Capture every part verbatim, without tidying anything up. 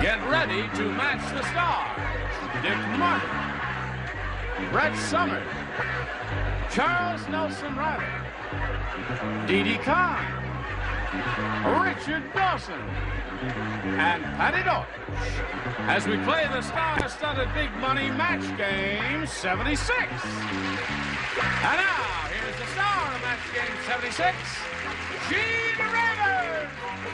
Get ready to match the stars. Dick Martin, Brett Summers, Charles Nelson Reilly, Didi Conn, Richard Dawson, and Patti Deutsch as we play the star-studded big money match game seventy-six. And now, here's the star of match game seventy-six, Gene Rivers.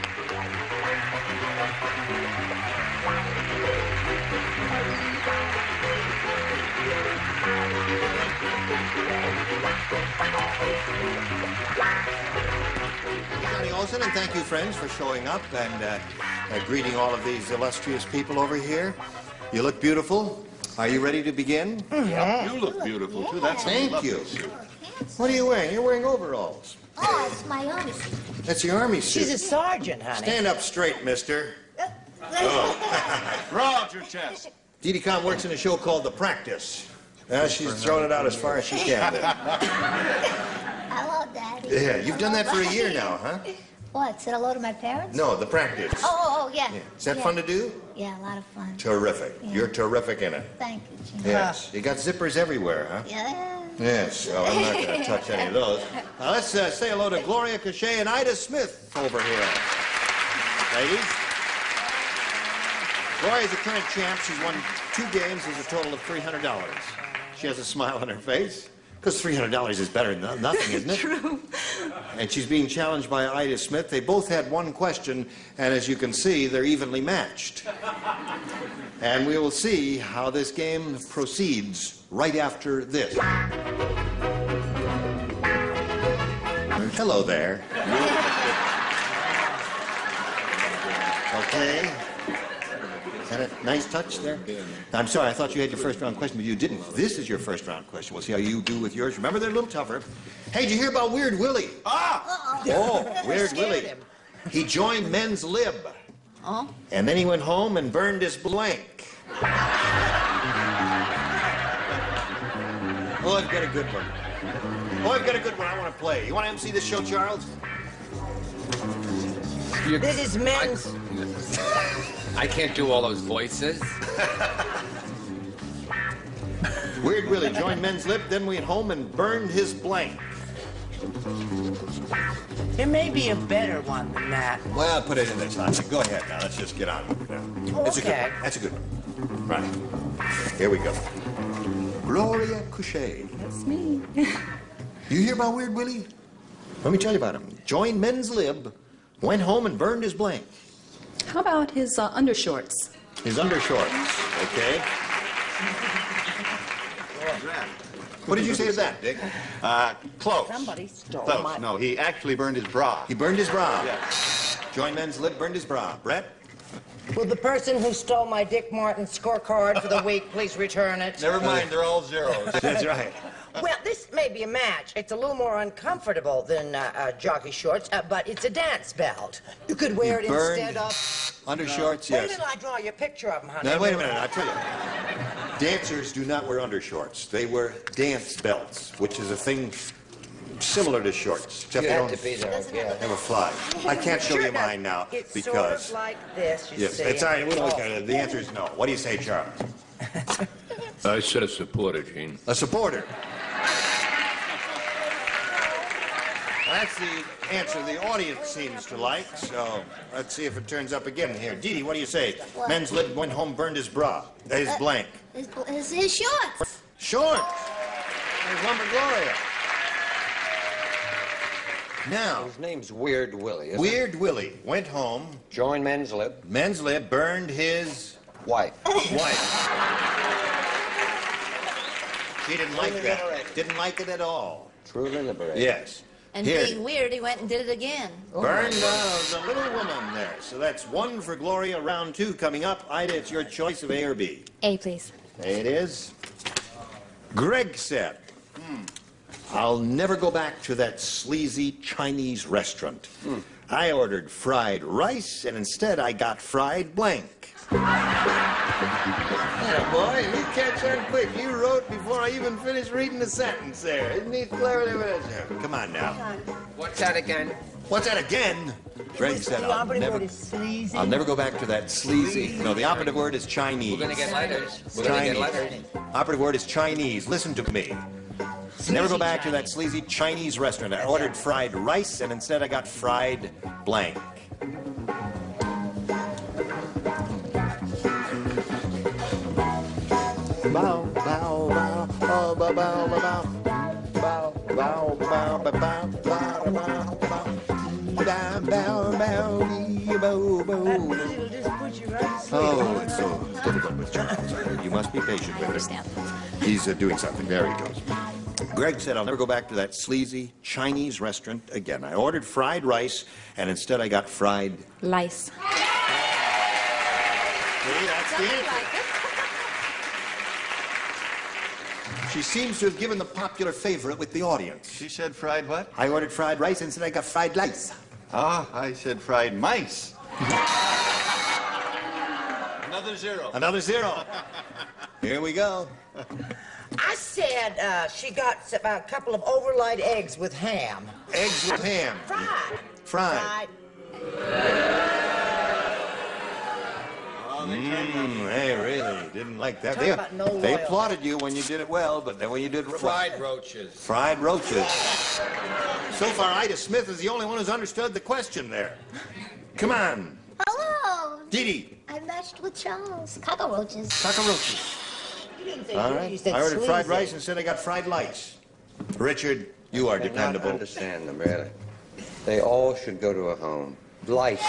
Johnny Olson, and thank you, friends, for showing up and uh, uh, greeting all of these illustrious people over here. You look beautiful. Are you ready to begin? Mm-hmm. You look beautiful, too. That's Thank you. What are you wearing? You're wearing overalls. Oh, it's my army suit. That's your army suit. She's a sergeant, honey. Stand up straight, mister. oh. Throw out your chest. Didi Conn works in a show called The Practice. Uh, she's throwing it out as far as she can. Hello, Daddy. Yeah, you've done that for a year now, huh? What, said hello to my parents? No, The Practice. Oh, oh, oh yeah. Yeah. Is that yeah. fun to do? Yeah, a lot of fun. Terrific. Yeah. You're terrific in it. Thank you, Jim. Yes. You got zippers everywhere, huh? Yeah. Yes. Well, I'm not going to touch any of those. Now, let's uh, say hello to Gloria Gautier and Ida Smith over here. Ladies. Gloria's a current champ. She's won two games. There's a total of three hundred dollars. She has a smile on her face. Because three hundred dollars is better than nothing, isn't it? True. And she's being challenged by Ida Smith. They both had one question, and as you can see, they're evenly matched. And we will see how this game proceeds right after this. Hello there. Okay. Is that a nice touch there? I'm sorry, I thought you had your first round question, but you didn't. This is your first round question. We'll see how you do with yours. Remember, they're a little tougher. Hey, did you hear about Weird Willie? Ah! Oh, Weird Scared Willie. him. He joined Men's Lib. Oh? And then he went home and burned his blank. Oh, I've got a good one. Oh, I've got a good one I want to play. You want to emcee this show, Charles? You, This is men's. I can't do all those voices. Weird Willie joined Men's Lib, then went home and burned his blank. There may be a better one than that. Well, put it in there, son. Go ahead now. Let's just get on with it now. That's a good Okay. one. That's a good one. Right. Here we go. Gloria Gautier. That's me. You hear about Weird Willie? Let me tell you about him. Joined Men's Lib, went home and burned his blank. How about his uh, undershorts? His undershorts, okay? What did you say to that, Dick? Uh, close. Somebody stole Close. my... No, he actually burned his bra. He burned his bra. Yes. Joined Men's Lib, burned his bra. Brett? Will the person who stole my Dick Martin scorecard for the week please return it? Never mind, they're all zeros. That's right. Well, this may be a match. It's a little more uncomfortable than uh, uh, jockey shorts, uh, but it's a dance belt. You could wear You it burned instead of... Undershorts, Wait yes. until I draw you a picture of them, honey. Now, wait a minute, I'll tell you. Dancers do not wear undershorts. They wear dance belts, which is a thing similar to shorts, except they don't be there, yeah. never fly. I can't show Sure you does. mine now It's because... sort of like this, you Yes, see. it's all right. We'll look at it. The answer is no. What do you say, Charles? I said a supporter, Gene. A supporter. That's the answer the audience seems to like, so let's see if it turns up again here. Didi, what do you say? What? Men's Lib went home, burned his bra. Uh, His blank. His, his, his shorts. Shorts. There's one for Gloria. Now, His name's Weird Willie, isn't Weird Willie went home, it? Joined Men's Lib. Men's Lib burned his Wife. wife. She didn't like Truly that. liberating. Didn't like it at all. Truly liberated. Yes. And Here. being weird, he went and did it again. Burned uh, the little woman there. So that's one for Gloria. Round two coming up. Ida, it's your choice of A or B. A, please. A it is. Greg said, hmm, I'll never go back to that sleazy Chinese restaurant. I ordered fried rice, and instead I got fried blank. Yeah, boy, you catch on quick. You wrote before I even finished reading the sentence there. Isn't he clever? Come on now. What's that again? What's that again? Greg said The I'll operative never, word is sleazy. I'll never go back to that sleazy. No, the operative word is Chinese. We're gonna get letters. We're gonna get letters. Operative word is Chinese. Listen to me. Never go back to that sleazy Chinese restaurant. I ordered fried rice, and instead I got fried blank. Bow, bow, bow, bow, bow, bow, bow, bow, bow, bow, bow, bow, bow, bow, bow, bow, bow, bow. It'll just put you right to sleep. Oh, it's so difficult with Charles. You must be patient with him. Understand. He's uh, doing something. There he goes. Greg said, I'll never go back to that sleazy Chinese restaurant again. I ordered fried rice, and instead I got fried... Lice. See, that's the answer. She seems to have given the popular favorite with the audience. She said fried what? I ordered fried rice, and instead I got fried lice. Ah, I said fried mice. Another zero. Another zero. Here we go. I said uh, she got a couple of overnight eggs with ham. Eggs with ham. Fried. Fried. Mmm, they really didn't like that. Talk They, about no they loyalty. applauded you when you did it well, but then when you did it Fried roaches. Fried roaches. So far, Ida Smith is the only one who's understood the question there. Come on, Hello. Didi. I matched with Charles. Cockroaches. Cockroaches. You didn't say All you right. said I ordered fried sleazy. rice, instead I got fried lice. Richard, you are I cannot dependable. understand them, really. They all should go to a home. Lice.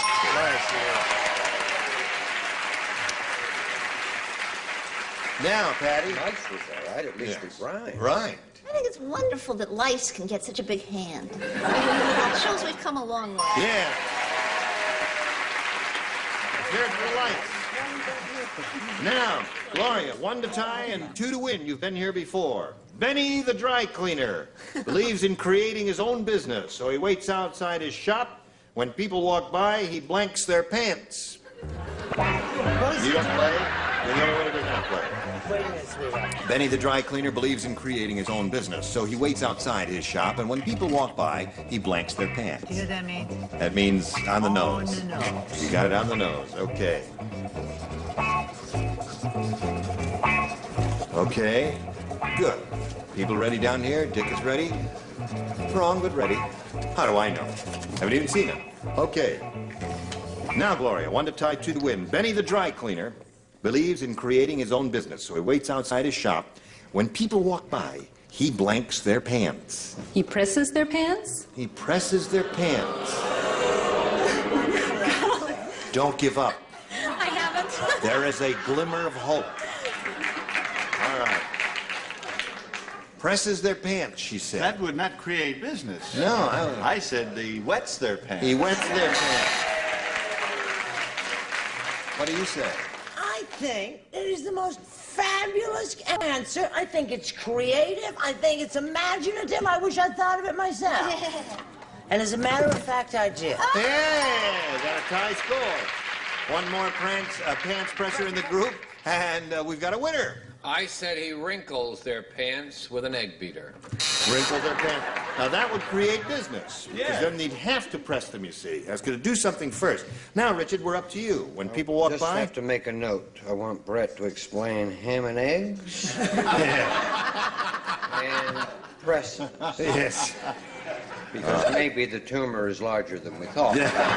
Now, Patti. Lice was all right. At least Yes. it rhymed. Right. I think it's wonderful that lice can get such a big hand. It shows we've come a long way. Yeah. Here for the lights. Now, Gloria, one to tie and two to win. You've been here before. Benny the dry cleaner believes in creating his own business, so he waits outside his shop. When people walk by, he blanks their pants. You don't play? You're the only one who does not play. Wait a minute, sweetheart. Benny the dry cleaner believes in creating his own business, so he waits outside his shop, and when people walk by, he blanks their pants. You know what that means? That means on the On nose. the nose. You got it on the nose. Okay. Okay. Good. People ready down here? Dick is ready? Wrong, but ready. How do I know? Haven't even seen him. Okay. Now, Gloria, one to tie, two to win. Benny the dry cleaner believes in creating his own business, so he waits outside his shop. When people walk by, he blanks their pants. He presses their pants? He presses their pants. Don't give up. I haven't. There is a glimmer of hope. All right. Presses their pants, she said. That would not create business. No, I, I said the wets their pants. he wets their pants. What do you say? I think it is the most fabulous answer. I think it's creative. I think it's imaginative. I wish I'd thought of it myself. And as a matter of fact, I did. Hey, got a tie score. One more pants, uh, pants presser in the group, and uh, we've got a winner. I said he wrinkles their pants with an egg beater. Wrinkle their pants. Now that would create business. Because Yeah. then they'd have to press them, you see. That's going to do something first. Now, Richard, we're up to you. When people walk Just by... have to make a note. I want Brett to explain ham and eggs and press Yes. because maybe the tumor is larger than we thought.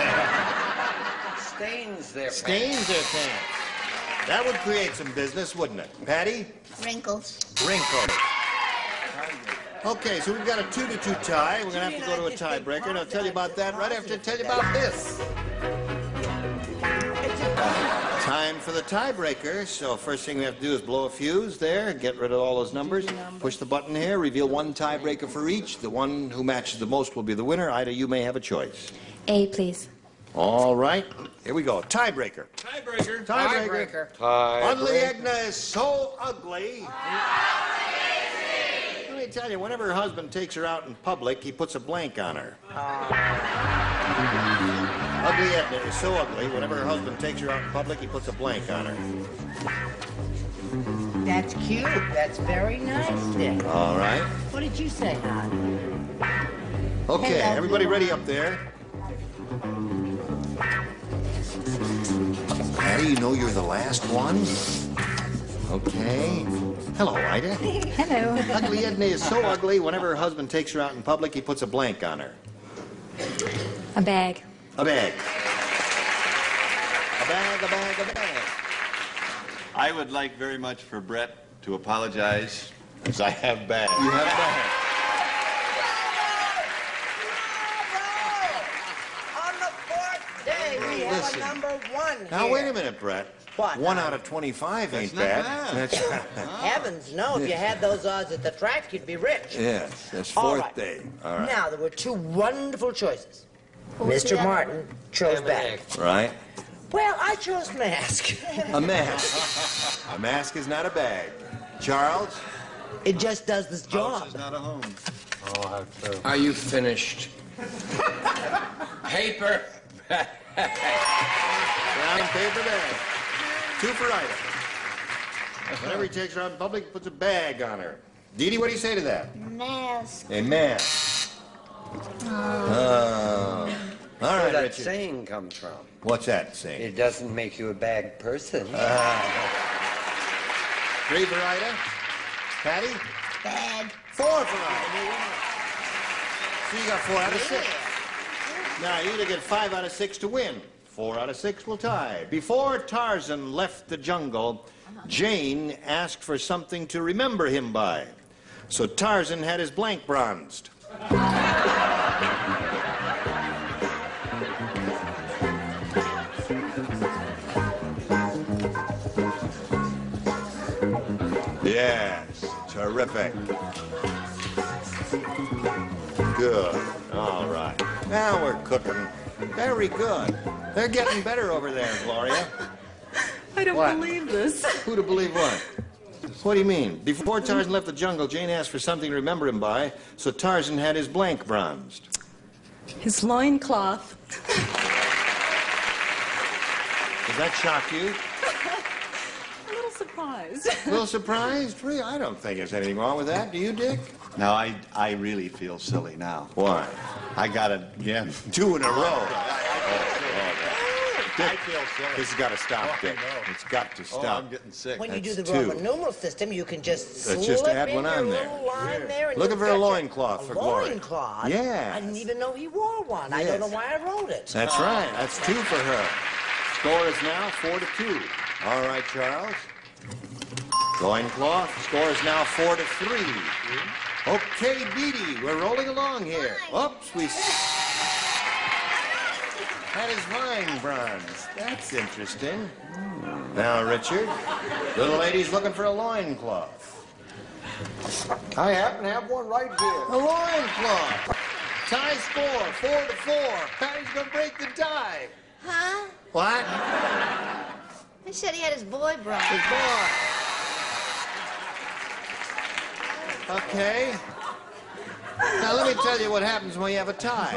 Stains their Stains their pants. That would create some business, wouldn't it? Patti? Wrinkles. Wrinkle. Okay, so we've got a two to two tie. We're going to have to go to a tiebreaker, and I'll tell you about that right after I tell you about this. Time for the tiebreaker. So first thing we have to do is blow a fuse there, get rid of all those numbers. Push the button here, reveal one tiebreaker for each. The one who matches the most will be the winner. Ida, you may have a choice. A, please. All right, here we go. Tiebreaker. Tiebreaker. Tiebreaker. Ugly Edna is so ugly. Let me tell you, whenever her husband takes her out in public, he puts a blank on her. Ugly Edna is so ugly, whenever her husband takes her out in public, he puts a blank on her. That's cute. That's very nice, Dick. All right. What did you say, hon? Okay, Hello. everybody ready up there? Patti, you know you're the last one? Okay. Hello, Ida. Hello. Ugly Edna is so ugly, whenever her husband takes her out in public, he puts a blank on her. A bag. A bag. A bag, a bag, a bag. I would like very much for Brett to apologize, as I have bags. You have bag. On the fourth day, we have Listen. a number one here. Now, wait a minute, Brett. What? One out of twenty-five ain't That's not bad. bad. That's Heavens, no. If you had those odds at the track, you'd be rich. Yes, that's All fourth right. day. All right. Now, there were two wonderful choices. What was Mister the other Martin chose bag. Right? Well, I chose mask. A mask. A mask is not a bag. Charles? It just does this House job. is not a home. Are you finished? Paper. Brown paper bag. Two for Ida. Whenever he takes her out in public, he puts a bag on her. Didi, what do you say to that? Mask. A mask. Oh. All Where right, that Richard. saying comes from. What's that saying? It doesn't make you a bad person. Three for Ida. Patti? Bag. Four for Ida. So you got four out of six. Now, you either get five out of six to win. Four out of six will tie. Before Tarzan left the jungle, Jane asked for something to remember him by. So Tarzan had his blank bronzed. Yes, terrific. Good. All right. Now we're cooking. Very good. They're getting better over there, Gloria. I don't What? believe this. Who to believe what? What do you mean? Before Tarzan left the jungle, Jane asked for something to remember him by, so Tarzan had his blank bronzed. His loincloth. Does that shock you? A little surprised. A little surprised? Really? I don't think there's anything wrong with that. Do you, Dick? Now, I, I really feel silly now. Why? I got it again. Two in a row. I feel silly. This has got to stop, Oh, I Dick. know. It's got to Oh, stop. I'm getting sick. When you do the That's two. Roman numeral system, you can just Let's slip just add in one your on there. little line there. And Looking you've for a got your- loincloth for Gloria. loincloth? Yes. I didn't even know he wore one. I don't know Yes. why I wrote it. That's right. That's two for her. Score is now four to two. All right, Charles. Loincloth. Score is now four to three. Okay, Didi, we're rolling along here. Oops, we had his wine bronze. That's interesting. Now, Richard, little lady's looking for a loincloth. I happen to have one right here. A loincloth. Tie score, four to four. Patty's gonna break the tie. Huh? What? He said he had his boy brought. His boy. Okay. Now, let me tell you what happens when you have a tie.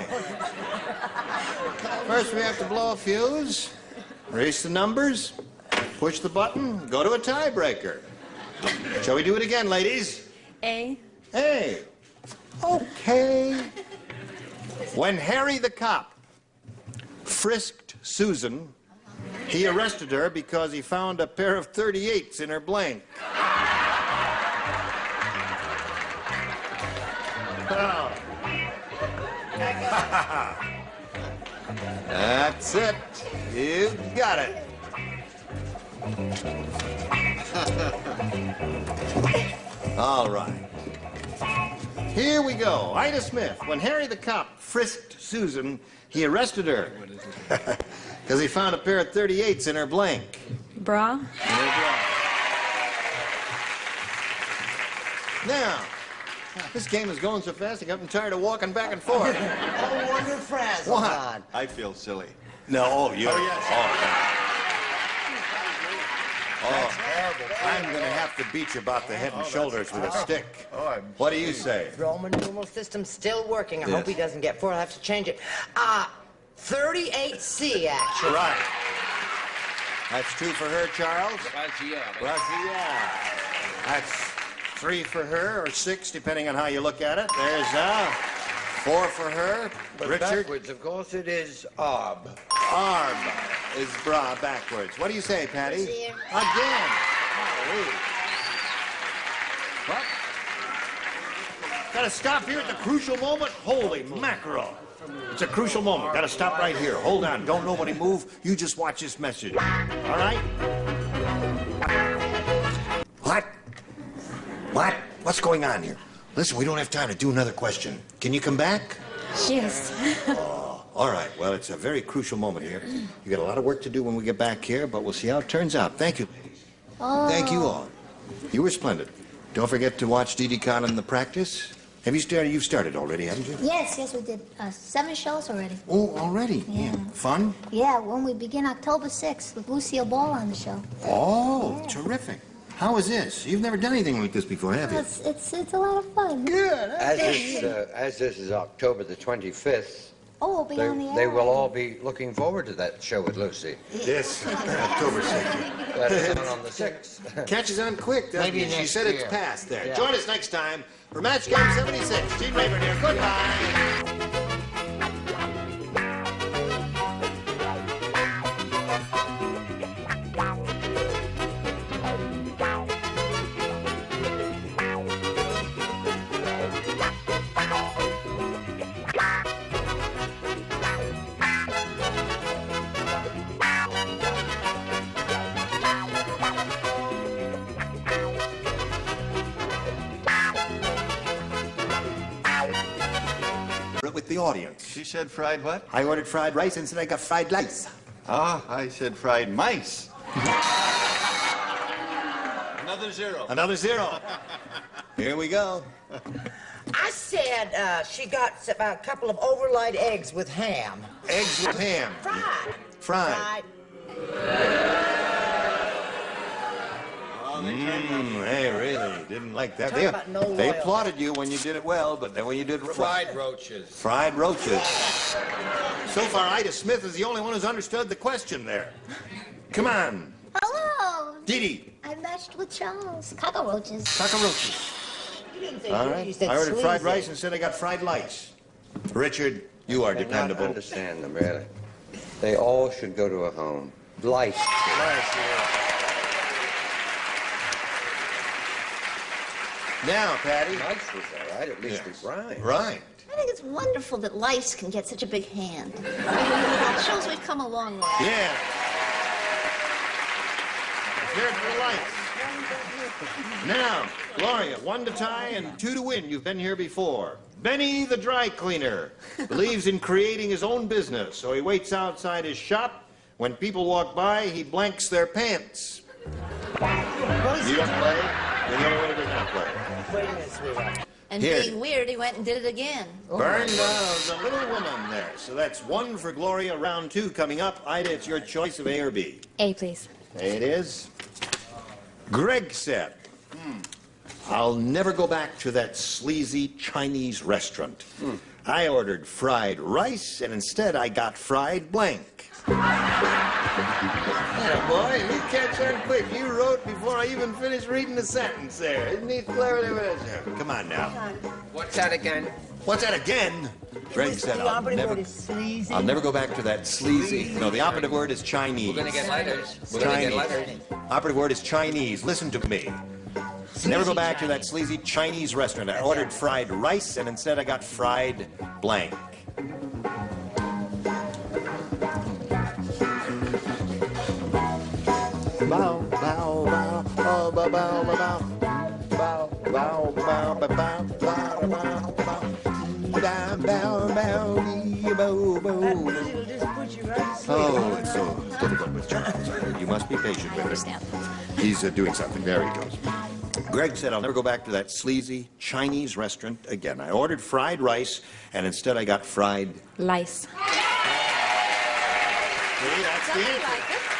First, we have to blow a fuse, erase the numbers, push the button, go to a tiebreaker. Shall we do it again, ladies? A. Hey. Okay. When Harry the cop frisked Susan, he arrested her because he found a pair of thirty-eights in her blank. Oh. That's it. You got it. All right. Here we go. Ida Smith. When Harry the cop frisked Susan, he arrested her because he found a pair of thirty-eights in her blank. Bra. In her bra. Now, this game is going so fast, I got tired of walking back and forth. Oh, wonder frazzle. What? God. I feel silly. No, oh, you. Oh, yes. Oh, oh. I'm going to have to beat you about the head and shoulders with a stick. Oh, I'm What do you say? Roman numeral system still working. I Yes. hope he doesn't get four. I'll have to change it. Ah, thirty-eight C, actually. Right. That's two for her, Charles. Gautier. Gautier. That's three for her, or six, depending on how you look at it. There's uh, four for her. But Richard. backwards, of course, it is arb. Arb is bra backwards. What do you say, Patti? Here. Again. Golly. What? Gotta stop here at the crucial moment. Holy mackerel. It's a crucial moment. Gotta stop right here. Hold on. Don't nobody move. You just watch this message. All right? What? What? What's going on here? Listen, we don't have time to do another question. Can you come back? Yes. Oh, all right. Well, it's a very crucial moment here. You got a lot of work to do when we get back here, but we'll see how it turns out. Thank you. Oh. Thank you all. You were splendid. Don't forget to watch Didi Conn in the practice. Have you started? You've started already, haven't you? Yes, yes, we did uh, seven shows already. Oh, already? Yeah. Fun? Yeah, when we begin October sixth with Lucille Ball on the show. Oh, Yeah. terrific. How is this? You've never done anything like this before, have you? It's, it's, it's a lot of fun. Good. As this, uh, as this is October the twenty-fifth, Oh, we'll be they, on the air. they will all be looking forward to that show with Lucy. Yes, October sixth. That is on on the sixth. Catches on quick, doesn't Maybe it? She next said it's year. past there. Yeah. Join us next time for Match Game seventy-six. Gene Rayburn here. Goodbye. With the audience. She said fried what? I ordered fried rice and said I got fried lice. Ah, I said fried mice. Another zero. Another zero. Here we go. I said uh, she got a couple of overnight eggs with ham. Eggs with ham. Fried. Fried. Mm, they really didn't like that. Talk They, about no they loyalty. applauded you when you did it well, but then when you did Fried roaches. fried roaches. So far, Ida Smith is the only one who's understood the question there. Come on, Hello. Didi. I matched with Charles. Cockroaches. Cockroaches. You didn't say All you right. said I ordered fried sleazy. rice and said I got fried lice. Richard, you are I cannot dependable. understand them, really. They all should go to a home. Life. Now, Patti. Life was all right. At least Yes. it rhymed. Right. I think it's wonderful that lice can get such a big hand. That shows we've come a long way. Yeah. Here for the lights. Now, Gloria, one to tie and two to win. You've been here before. Benny the dry cleaner believes in creating his own business, so he waits outside his shop. When people walk by, he blanks their pants. You don't play? You're the only one who does not play. Wait a minute, sweetheart. And Here. being weird, he went and did it again. Burned uh, the little woman there. So that's one for Gloria. Round two coming up. Ida, it's your choice of A or B. A, please. It is. Greg said, I'll never go back to that sleazy Chinese restaurant. I ordered fried rice, and instead I got fried blank. Yeah, boy, you catch on quick. You wrote before I even finished reading the sentence there. Isn't he clever? Come on now. What's that again? What's that again? Greg said, The I'll operative never, word is sleazy. I'll never go back to that sleazy. No, the operative word is Chinese. We're gonna get letters. We're gonna get letters. Operative word is Chinese. Listen to me. Never go back to that sleazy Chinese restaurant. I ordered fried rice, and instead I got fried blank. Bow, bow, bow, oh, bow, bow, bow, bow, bow, bow, bow, bow, bow, bow, bow, bow, bow, bow, dee, bow, bow. That music will just put you right to sleep. Oh, it's so difficult with Charles. You must be patient with him. He's uh, doing something. There he goes. Greg said, I'll never go back to that sleazy Chinese restaurant again. I ordered fried rice, and instead I got fried... Lice. See, that's the answer.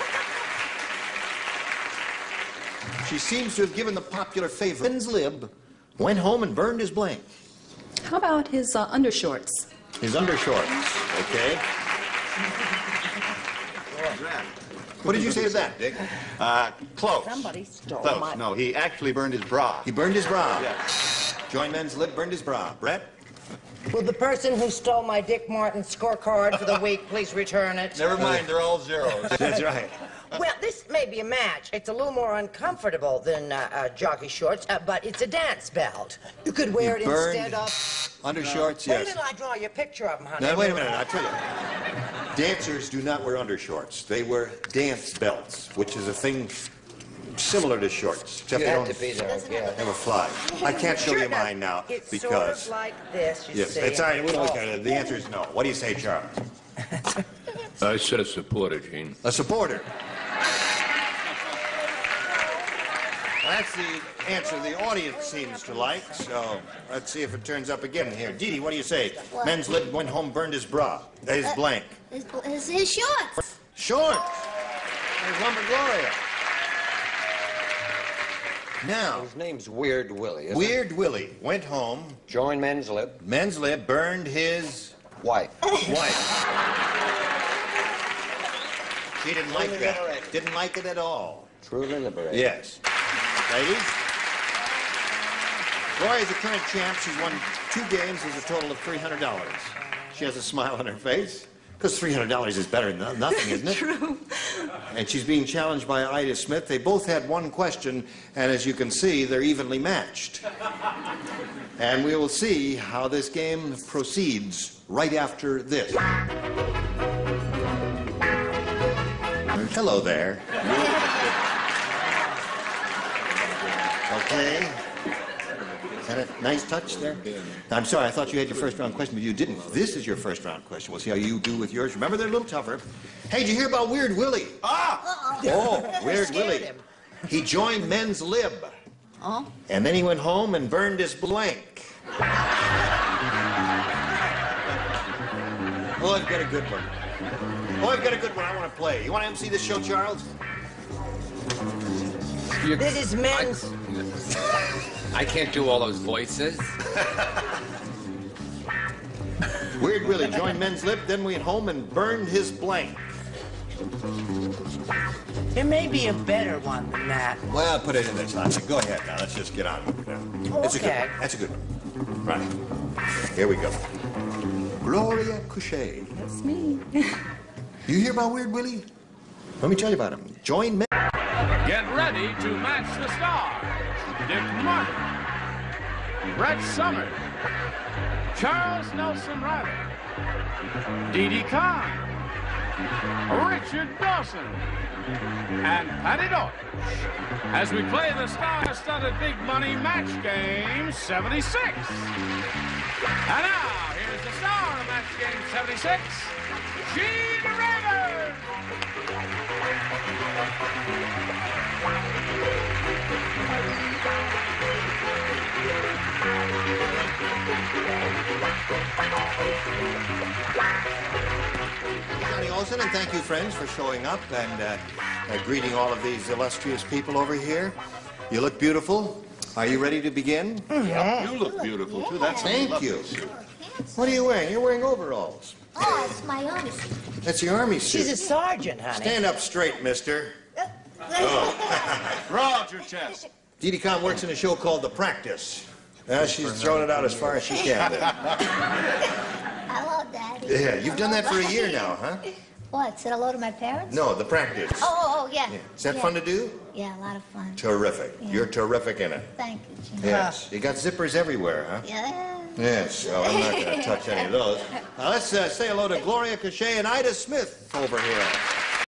She seems to have given the popular favorite, Finn's Lib, went home and burned his blank. How about his uh, undershorts? His undershorts, okay? What did you say to that, Dick? Uh, close. Somebody stole Close. my... No, he actually burned his bra. He burned his bra. Yes. Join men's lib, burned his bra. Brett? Will the person who stole my Dick Martin scorecard for the week please return it? Never mind, they're all zeros. That's right. Well, this may be a match. It's a little more uncomfortable than uh, uh, jockey shorts, uh, but it's a dance belt. You could wear You it burned instead of... Undershorts, Wait yes. until I draw you a picture of them, honey. Now, wait a minute, I'll tell you. Dancers do not wear undershorts. They wear dance belts, which is a thing similar to shorts, except You they had don't to be there, yeah. never fly. I can't show Sure you it does. mine now It's because... sort of like this, you Yes, see. it's all right. We'll look Oh. at it. The answer is no. What do you say, Charles? I said a supporter, Gene. A supporter. That's the answer the audience seems to like, so let's see if it turns up again here. Didi, what do you say? What? Men's lib went home, burned his bra. His Uh, blank. His, his, his shorts. Shorts. There's Lumber Gloria. Now, His name's Weird Willie, isn't Weird Willie went home, it? Join men's lib. men's lib, burned his Wife. wife. She didn't like Truly that. liberated. Didn't like it at all. Truly liberated. Yes. Ladies? Gloria's the current champ. She's won two games. There's a total of three hundred dollars. She has a smile on her face. Because three hundred dollars is better than nothing, isn't it? True. And she's being challenged by Ida Smith. They both had one question, and as you can see, they're evenly matched. And we will see how this game proceeds right after this. Hello there. Okay. Is that a nice touch there? I'm sorry, I thought you had your first round question, but you didn't. This is your first round question. We'll see how you do with yours. Remember, they're a little tougher. Hey, did you hear about Weird Willie? Ah! Oh, Weird Scared Willie. him. He joined men's lib. Oh? And then he went home and burned his blank. Oh, I've got a good one. Oh, I've got a good one I want to play. You want to M C this show, Charles? You- This is men's... I can't do all those voices. Weird Willie joined men's lib, then went home and burned his blank. There may be a better one than that. Well, put it in there, son. Go ahead now. Let's just get on with it now. That's a good Okay. one. That's a good one. Right. Here we go. Gloria Couchet. That's me. You hear about Weird Willie? Let me tell you about him. Join men. Get ready to match the stars. Dick Martin, Brett Summers, Charles Nelson Reilly, Didi Conn, Richard Dawson, and Patti Deutsch as we play the star-studded big money match game seventy-six. And now, here's the star of match game seventy-six, Gene Raymond. Johnny Olson, and thank you, friends, for showing up and uh, uh, greeting all of these illustrious people over here. You look beautiful. Are you ready to begin? Yep, you look beautiful, too. That's Thank you. What are you wearing? You're wearing overalls. Oh, it's my army suit. That's your army suit. She's a sergeant, honey. Stand up straight, mister. Throw out your chest. Didi Conn works in a show called The Practice. Uh, she's thrown it out as far as she can there. Hello, Daddy. Yeah, you've done that for a year now, huh? What, said hello to my parents? No, The Practice. Oh, oh, oh, yeah. Yeah. Is that yeah. fun to do? Yeah, a lot of fun. Terrific. Yeah. You're terrific in it. Thank you, Jim. Yes. You got zippers everywhere, huh? Yeah. Yes. Oh, I'm not going to touch any of those. Now, let's uh, say hello to Gloria Couchet and Ida Smith over here.